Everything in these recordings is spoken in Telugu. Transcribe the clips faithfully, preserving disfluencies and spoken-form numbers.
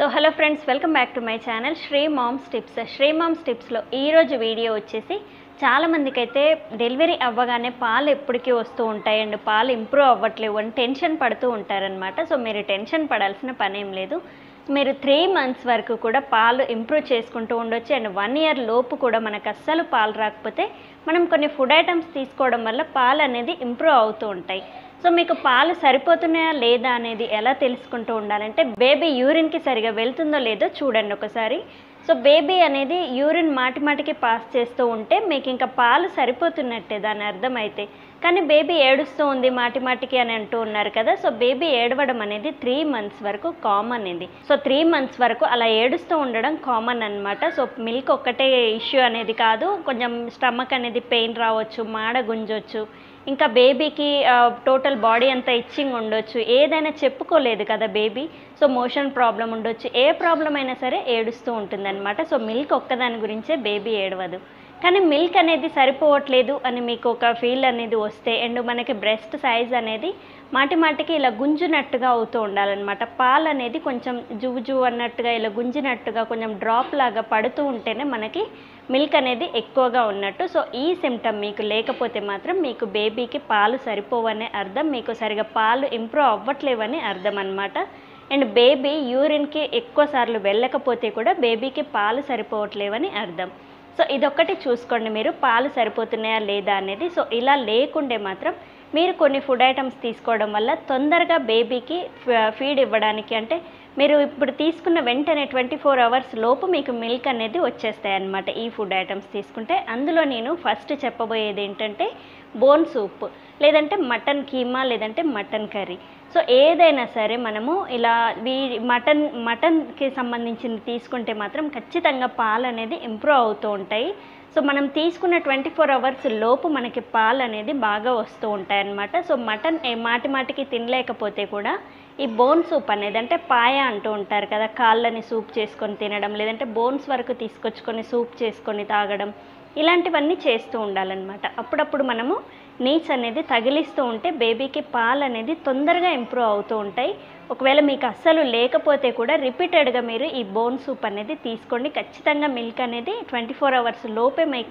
So hello friends, welcome back to my channel Sri moms tips. Sri moms టిప్స్లో ఈరోజు వీడియో వచ్చేసి చాలామందికి అయితే డెలివరీ అవ్వగానే పాలు ఎప్పటికీ వస్తూ ఉంటాయి అండ్ పాలు ఇంప్రూవ్ అవ్వట్లేవు అని టెన్షన్ పడుతూ ఉంటారనమాట. సో మీరు టెన్షన్ పడాల్సిన పని ఏం లేదు. మీరు త్రీ మంత్స్ వరకు కూడా పాలు ఇంప్రూవ్ చేసుకుంటూ ఉండొచ్చు. అండ్ వన్ ఇయర్ లోపు కూడా మనకు అస్సలు పాలు రాకపోతే మనం కొన్ని ఫుడ్ ఐటమ్స్ తీసుకోవడం వల్ల పాలు అనేది ఇంప్రూవ్ అవుతూ ఉంటాయి. సో మీకు పాలు సరిపోతున్నాయా లేదా అనేది ఎలా తెలుసుకుంటూ ఉండాలంటే, బేబీ యూరిన్కి సరిగా వెళ్తుందో లేదో చూడండి ఒకసారి. సో బేబీ అనేది యూరిన్ మాటి మాటికి పాస్ చేస్తూ ఉంటే మీకు ఇంకా పాలు సరిపోతున్నట్టే దాని అర్థం అయితే. కానీ బేబీ ఏడుస్తూ ఉంది మాటి మాటికి అని అంటూ ఉన్నారు కదా. సో బేబీ ఏడవడం అనేది త్రీ మంత్స్ వరకు కామన్ ఇది. సో త్రీ మంత్స్ వరకు అలా ఏడుస్తూ ఉండడం కామన్ అనమాట. సో మిల్క్ ఒక్కటే ఇష్యూ అనేది కాదు, కొంచెం స్టమక్ అనేది పెయిన్ రావచ్చు, మాడ గుంజొచ్చు, ఇంకా బేబీకి టోటల్ బాడీ అంతా ఇచ్చింగ్ ఉండొచ్చు, ఏదైనా చెప్పుకోలేదు కదా బేబీ. సో మోషన్ ప్రాబ్లం ఉండొచ్చు, ఏ ప్రాబ్లం అయినా సరే ఏడుస్తూ ఉంటుందన్నమాట. సో మిల్క్ ఒక్కదాని గురించే బేబీ ఏడవదు. కానీ మిల్క్ అనేది సరిపోవట్లేదు అని మీకు ఒక ఫీల్ అనేది వస్తే అండ్ మనకి బ్రెస్ట్ సైజ్ అనేది మాటి మాటికి ఇలా గుంజినట్టుగా అవుతూ ఉండాలన్నమాట. పాలు అనేది కొంచెం జువ్వు జువ్వు అన్నట్టుగా ఇలా గుంజినట్టుగా కొంచెం డ్రాప్ లాగా పడుతూ ఉంటేనే మనకి మిల్క్ అనేది ఎక్కువగా ఉన్నట్టు. సో ఈ సిమ్టమ్ మీకు లేకపోతే మాత్రం మీకు బేబీకి పాలు సరిపోవనే అర్థం, మీకు సరిగా పాలు ఇంప్రూవ్ అవ్వట్లేవని అర్థం అన్నమాట. అండ్ బేబీ యూరిన్కి ఎక్కువ సార్లు వెళ్ళకపోతే కూడా బేబీకి పాలు సరిపోవట్లేవని అర్థం. సో ఇదొక్కటి చూసుకోండి మీరు, పాలు సరిపోతున్నాయా లేదా అనేది. సో ఇలా లేకుండే మాత్రం మీరు కొన్ని ఫుడ్ ఐటమ్స్ తీసుకోవడం వల్ల తొందరగా బేబీకి ఫీడ్ ఇవ్వడానికి, అంటే మీరు ఇప్పుడు తీసుకున్న వెంటనే ట్వంటీ ఫోర్ అవర్స్ లోపు మీకు మిల్క్ అనేది వచ్చేస్తాయి అన్నమాట ఈ ఫుడ్ ఐటమ్స్ తీసుకుంటే. అందులో నేను ఫస్ట్ చెప్పబోయేది ఏంటంటే బోన్ సూప్, లేదంటే మటన్ కీమా, లేదంటే మటన్ కర్రీ. సో ఏదైనా సరే మనము ఇలా వీ మటన్ మటన్కి సంబంధించింది తీసుకుంటే మాత్రం ఖచ్చితంగా పాలు అనేది ఇంప్రూవ్ అవుతూ ఉంటాయి. సో మనం తీసుకున్న ట్వంటీ ఫోర్ అవర్స్ లోపు మనకి పాలు అనేది బాగా వస్తూ ఉంటాయి అన్నమాట. సో మటన్ మాటి మాటికి తినలేకపోతే కూడా ఈ బోన్ సూప్ అనేది, అంటే పాయ అంటూ ఉంటారు కదా, కాళ్ళని సూప్ చేసుకొని తినడం, లేదంటే బోన్స్ వరకు తీసుకొచ్చుకొని సూప్ చేసుకొని తాగడం, ఇలాంటివన్నీ చేస్తూ ఉండాలన్నమాట. అప్పుడప్పుడు మనము నీచ్ అనేది తగిలిస్తూ ఉంటే బేబీకి పాలు అనేది తొందరగా ఇంప్రూవ్ అవుతూ ఉంటాయి. ఒకవేళ మీకు అస్సలు లేకపోతే కూడా రిపీటెడ్గా మీరు ఈ బోన్ సూప్ అనేది తీసుకోండి. ఖచ్చితంగా మిల్క్ అనేది ట్వంటీ ఫోర్ అవర్స్ లోపే మీ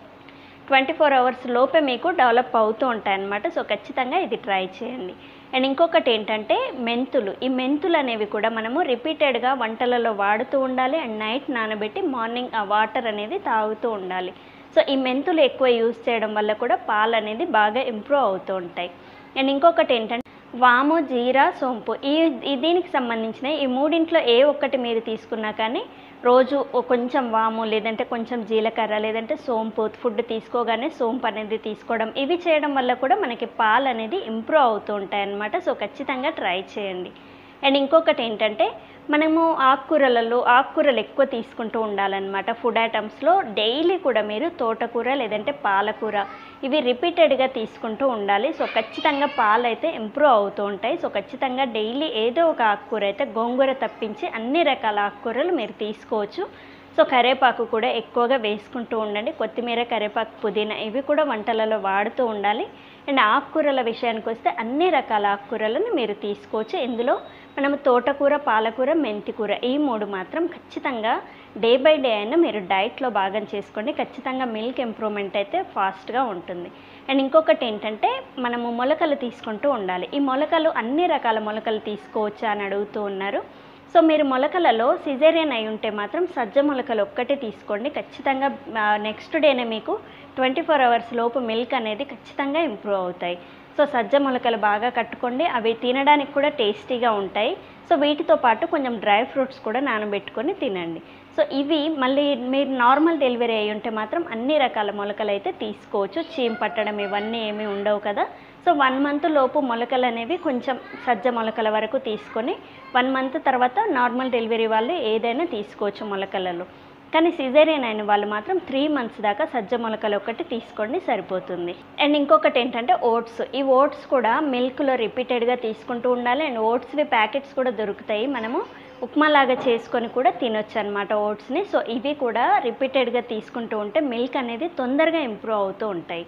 ట్వంటీ ఫోర్ అవర్స్ లోపే మీకు డెవలప్ అవుతూ ఉంటాయి అన్నమాట. సో ఖచ్చితంగా ఇది ట్రై చేయండి. అండ్ ఇంకొకటి ఏంటంటే మెంతులు. ఈ మెంతులు అనేవి కూడా మనము రిపీటెడ్గా వంటలలో వాడుతూ ఉండాలి. అండ్ నైట్ నానబెట్టి మార్నింగ్ ఆ వాటర్ అనేది తాగుతూ ఉండాలి. సో ఈ మెంతులు ఎక్కువ యూజ్ చేయడం వల్ల కూడా పాలు అనేది బాగా ఇంప్రూవ్ అవుతూ ఉంటాయి. అండ్ ఇంకొకటి ఏంటంటే వాము, జీరా, సోంపు. ఈ దీనికి సంబంధించిన ఈ మూడింట్లో ఏ ఒక్కటి మీరు తీసుకున్నా కానీ రోజు కొంచెం వాము, లేదంటే కొంచెం జీలకర్ర, లేదంటే సోంపు, ఫుడ్ తీసుకోగానే సోంపు అనేది తీసుకోవడం, ఇవి చేయడం వల్ల కూడా మనకి పాలు అనేది ఇంప్రూవ్ అవుతూ ఉంటాయి అన్నమాట. సో ఖచ్చితంగా ట్రై చేయండి. అండ్ ఇంకొకటి ఏంటంటే మనము ఆకుకూరలలో ఆకుకూరలు ఎక్కువ తీసుకుంటూ ఉండాలన్నమాట. ఫుడ్ ఐటమ్స్లో డైలీ కూడా మీరు తోటకూర, లేదంటే పాలకూర, ఇవి రిపీటెడ్గా తీసుకుంటూ ఉండాలి. సో ఖచ్చితంగా పాలు అయితే ఇంప్రూవ్ అవుతూ ఉంటాయి. సో ఖచ్చితంగా డైలీ ఏదో ఒక ఆకుకూర అయితే, గోంగూర తప్పించి అన్ని రకాల ఆకుకూరలు మీరు తీసుకోవచ్చు. సో కరివేపాకు కూడా ఎక్కువగా వేసుకుంటూ ఉండండి. కొత్తిమీర, కరివేపాకు, పుదీనా ఇవి కూడా వంటలలో వాడుతూ ఉండాలి. అండ్ ఆకుకూరల విషయానికి వస్తే అన్ని రకాల ఆకుకూరలను మీరు తీసుకోవచ్చు. ఇందులో మనము తోటకూర, పాలకూర, మెంతికూర ఈ మూడు మాత్రం ఖచ్చితంగా డే బై డే అయినా మీరు డైట్లో భాగం చేసుకోండి. ఖచ్చితంగా మిల్క్ ఇంప్రూవ్మెంట్ అయితే ఫాస్ట్గా ఉంటుంది. అండ్ ఇంకొకటి ఏంటంటే మనము మొలకలు తీసుకుంటూ ఉండాలి. ఈ మొలకలు అన్ని రకాల మొలకలు తీసుకోవచ్చా అని అడుగుతూ ఉన్నారు. సో మీరు మొలకలలో సిజేరియన్ అయి ఉంటే మాత్రం సజ్జ మొలకలు ఒక్కటే తీసుకోండి. ఖచ్చితంగా నెక్స్ట్ డేనే మీకు ట్వంటీ ఫోర్ అవర్స్ లోపు మిల్క్ అనేది ఖచ్చితంగా ఇంప్రూవ్ అవుతాయి. సో సజ్జ మొలకలు బాగా కట్టుకోండి, అవి తినడానికి కూడా టేస్టీగా ఉంటాయి. సో వీటితో పాటు కొంచెం డ్రై ఫ్రూట్స్ కూడా నానబెట్టుకొని తినండి. సో ఇవి మళ్ళీ మీరు నార్మల్ డెలివరీ అయ్యి ఉంటే మాత్రం అన్ని రకాల మొలకలు అయితే తీసుకోవచ్చు. చీమ్ పట్టడం ఇవన్నీ ఏమీ ఉండవు కదా. సో వన్ మంత్ లోపు మొలకలు అనేవి కొంచెం సజ్జ మొలకల వరకు తీసుకొని వన్ మంత్ తర్వాత నార్మల్ డెలివరీ వాళ్ళు ఏదైనా తీసుకోవచ్చు మొలకలలో. కానీ సిజేరియన్ అయిన వాళ్ళు మాత్రం త్రీ మంత్స్ దాకా సజ్జ మొలకలు ఒకటి తీసుకోండి, సరిపోతుంది. అండ్ ఇంకొకటి ఏంటంటే ఓట్స్. ఈ ఓట్స్ కూడా మిల్క్లో రిపీటెడ్గా తీసుకుంటూ ఉండాలి. అండ్ ఓట్స్వి ప్యాకెట్స్ కూడా దొరుకుతాయి, మనము ఉప్మా లాగా చేసుకొని కూడా తినొచ్చు అనమాట ఓట్స్ని. సో ఇవి కూడా రిపీటెడ్గా తీసుకుంటూ ఉంటే మిల్క్ అనేది తొందరగా ఇంప్రూవ్ అవుతూ ఉంటాయి.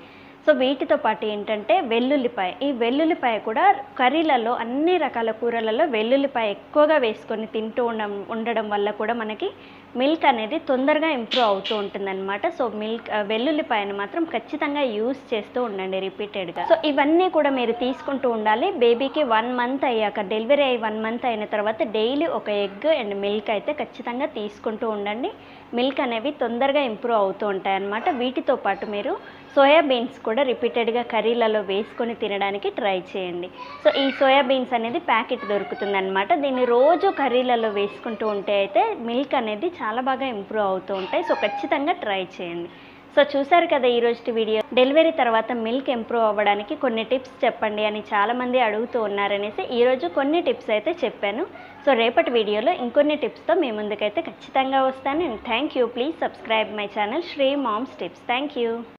సో వీటితో పాటు ఏంటంటే వెల్లుల్లిపాయ, ఈ వెల్లుల్లిపాయ కూడా కర్రీలలో అన్ని రకాల కూరలలో వెల్లుల్లిపాయ ఎక్కువగా వేసుకొని తింటూ ఉండ ఉండడం వల్ల కూడా మనకి మిల్క్ అనేది తొందరగా ఇంప్రూవ్ అవుతూ ఉంటుందన్నమాట. సో మిల్క్ వెల్లుల్లిపాయను మాత్రం ఖచ్చితంగా యూస్ చేస్తూ ఉండండి రిపీటెడ్గా. సో ఇవన్నీ కూడా మీరు తీసుకుంటూ ఉండాలి. బేబీకి వన్ మంత్ అయ్యాక, డెలివరీ అయ్యి వన్ మంత్ అయిన తర్వాత డైలీ ఒక ఎగ్ అండ్ మిల్క్ అయితే ఖచ్చితంగా తీసుకుంటూ ఉండండి. మిల్క్ అనేవి తొందరగా ఇంప్రూవ్ అవుతూ ఉంటాయి అన్నమాట. వీటితో పాటు మీరు సోయాబీన్స్ కూడా రిపీటెడ్గా కర్రీలలో వేసుకొని తినడానికి ట్రై చేయండి. సో ఈ సోయాబీన్స్ అనేది ప్యాకెట్ దొరుకుతుంది అనమాట. దీన్ని రోజు కర్రీలలో వేసుకుంటూ ఉంటే అయితే మిల్క్ అనేది చాలా బాగా ఇంప్రూవ్ అవుతూ ఉంటాయి. సో ఖచ్చితంగా ట్రై చేయండి. సో చూసారు కదా ఈరోజు వీడియో. డెలివరీ తర్వాత మిల్క్ ఇంప్రూవ్ అవ్వడానికి కొన్ని టిప్స్ చెప్పండి అని చాలామంది అడుగుతూ ఉన్నారనేసి ఈరోజు కొన్ని టిప్స్ అయితే చెప్పాను. సో రేపటి వీడియోలో ఇంకొన్ని టిప్స్తో మీ ముందుకైతే ఖచ్చితంగా వస్తాను. And thank you. Please subscribe my channel Sri moms tips. Thank you.